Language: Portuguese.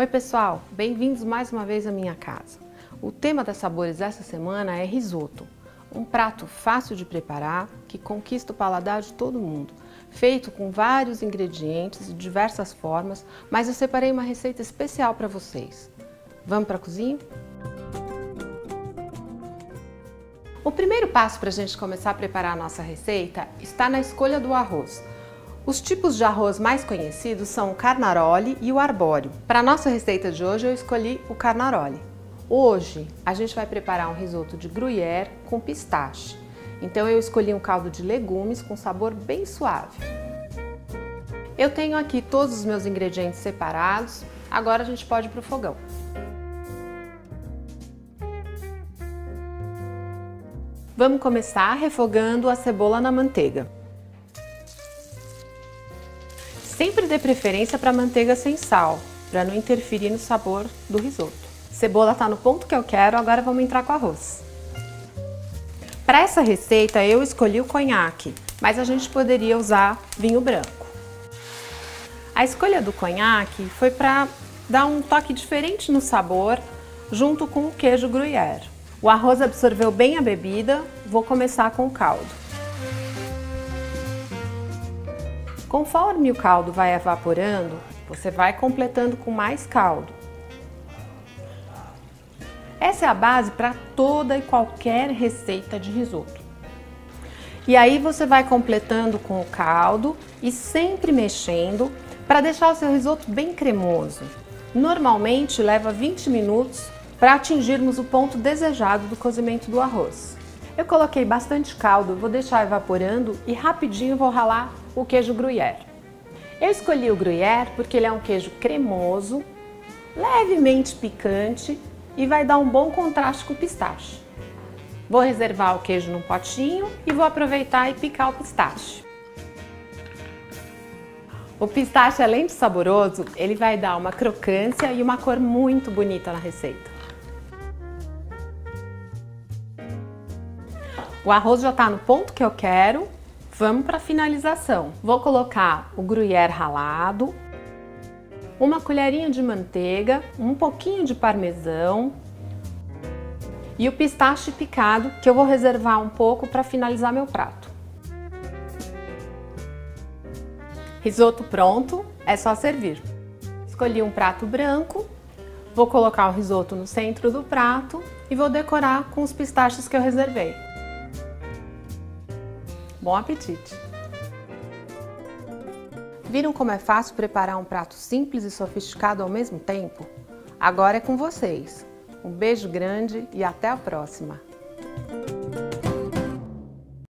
Oi pessoal, bem-vindos mais uma vez à minha casa. O tema da Sabores essa semana é risoto, um prato fácil de preparar que conquista o paladar de todo mundo, feito com vários ingredientes de diversas formas, mas eu separei uma receita especial para vocês. Vamos para a cozinha? O primeiro passo para a gente começar a preparar a nossa receita está na escolha do arroz. Os tipos de arroz mais conhecidos são o carnaroli e o arbóreo. Para a nossa receita de hoje eu escolhi o carnaroli. Hoje a gente vai preparar um risoto de gruyère com pistache. Então eu escolhi um caldo de legumes com sabor bem suave. Eu tenho aqui todos os meus ingredientes separados, agora a gente pode ir para o fogão. Vamos começar refogando a cebola na manteiga. Sempre dê preferência para manteiga sem sal, para não interferir no sabor do risoto. Cebola está no ponto que eu quero, agora vamos entrar com o arroz. Para essa receita eu escolhi o conhaque, mas a gente poderia usar vinho branco. A escolha do conhaque foi para dar um toque diferente no sabor, junto com o queijo gruyère. O arroz absorveu bem a bebida, vou começar com o caldo. Conforme o caldo vai evaporando, você vai completando com mais caldo. Essa é a base para toda e qualquer receita de risoto. E aí você vai completando com o caldo e sempre mexendo para deixar o seu risoto bem cremoso. Normalmente leva 20 minutos para atingirmos o ponto desejado do cozimento do arroz. Eu coloquei bastante caldo, vou deixar evaporando e rapidinho vou ralar o queijo gruyère. Eu escolhi o gruyère porque ele é um queijo cremoso, levemente picante e vai dar um bom contraste com o pistache. Vou reservar o queijo num potinho e vou aproveitar e picar o pistache. O pistache, além de saboroso, ele vai dar uma crocância e uma cor muito bonita na receita. O arroz já está no ponto que eu quero, vamos para a finalização. Vou colocar o gruyère ralado, uma colherinha de manteiga, um pouquinho de parmesão e o pistache picado, que eu vou reservar um pouco para finalizar meu prato. Risoto pronto, é só servir. Escolhi um prato branco, vou colocar o risoto no centro do prato e vou decorar com os pistaches que eu reservei. Bom apetite! Viram como é fácil preparar um prato simples e sofisticado ao mesmo tempo? Agora é com vocês. Um beijo grande e até a próxima!